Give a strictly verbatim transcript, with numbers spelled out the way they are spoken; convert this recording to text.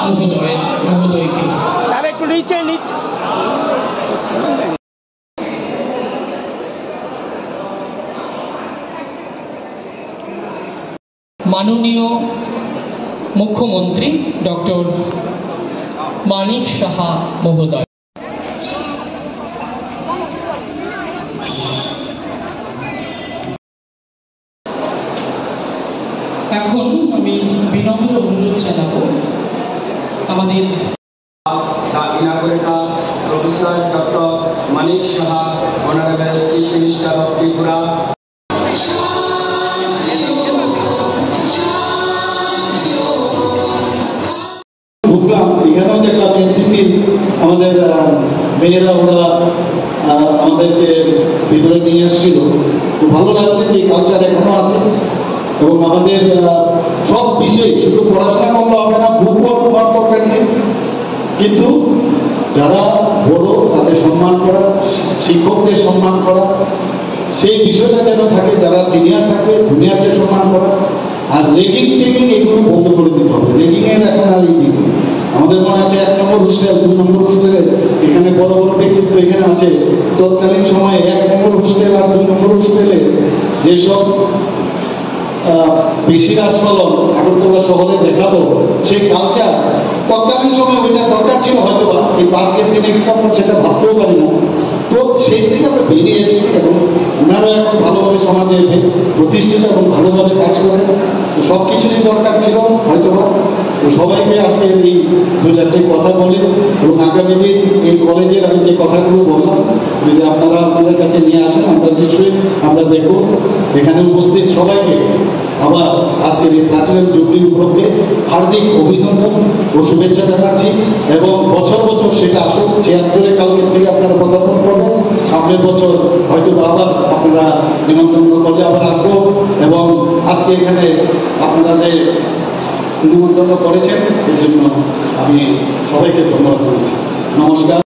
মহোদয় মহোদয়কে। স্যার একটু নিচে নিচে। মাননীয় মুখ্যমন্ত্রী ডক্টর মানিক সাহা মহোদয়। এখন আমি বিনম্র অনুরোধ জানাবো আমাদের professor doctor Manik Saha, honourable chief minister of Tripura. ঢুকলাম, এখানেও দেখলাম এনসিসি আমাদের মেয়েরা ওরা আমাদেরকে ভিতরে নিয়ে এসেছিল। খুব ভালো লাগছে যে কালচার এখনো আছে এবং আমাদের সব বিষয়ে শুধু পড়াশোনা করলে হবে না, বুক হওয়ার দরকার নেই, কিন্তু যারা বড় তাদের সম্মান করা, শিক্ষকদের সম্মান করা, সেই বিষয়টা যেন থাকে। যারা সিনিয়র থাকবে জুনিয়রদের সম্মান করা, আর রেগিং টেগিং এগুলো বন্ধ করে দিতে হবে। রেগিংয়ের এখন আর এই দিকে আমাদের মনে আছে এক নম্বর হোস্টেল, দুই নম্বর হোস্টেলে এখানে বড় বড় ব্যক্তিত্ব এখানে আছে। তৎকালীন সময়ে এক নম্বর হোস্টেল আর দুই নম্বর হোস্টেলে যেসব বেশি রাজপালন আগরতলা শহরে দেখাতো, সেই কালচার তৎকালীন সময় ওইটা দরকার ছিল হয়তো বা, কিন্তু আজকের দিনে কিন্তু আমরা সেটা ভাবতেও পারি না। তো সেই থেকে আমরা বেরিয়ে এসেছি এবং ওনারাও এখন ভালোভাবে সমাজে প্রতিষ্ঠিত এবং ভালোভাবে কাজ করেন। তো সব কিছুরই দরকার ছিল হয়তো বা। তো সবাইকে আজকে এই দু চারটে কথা বলে এবং আগামী দিন এই কলেজের আমি যে কথাগুলো বললাম যদি আপনারা আপনাদের কাছে নিয়ে আসেন, আমরা নিশ্চয়ই আমরা দেখব। এখানে উপস্থিত সবাইকে আবার আজকের এই প্লাটিনাম জুবলি উপলক্ষে হার্দিক অভিনন্দন ও শুভেচ্ছা জানাচ্ছি এবং বছর বছর সেটা আসুক। ছিয়াত্তরে কালকের থেকে আপনারা পদার্পণ করবেন, সামনের বছর হয়তো আবার আপনারা নিমন্ত্রণ করলে আবার আসবো। এবং আজকে এখানে আপনারা যে নিমন্ত্রণ করেছেন এর জন্য আমি সবাইকে ধন্যবাদ দিচ্ছি। নমস্কার।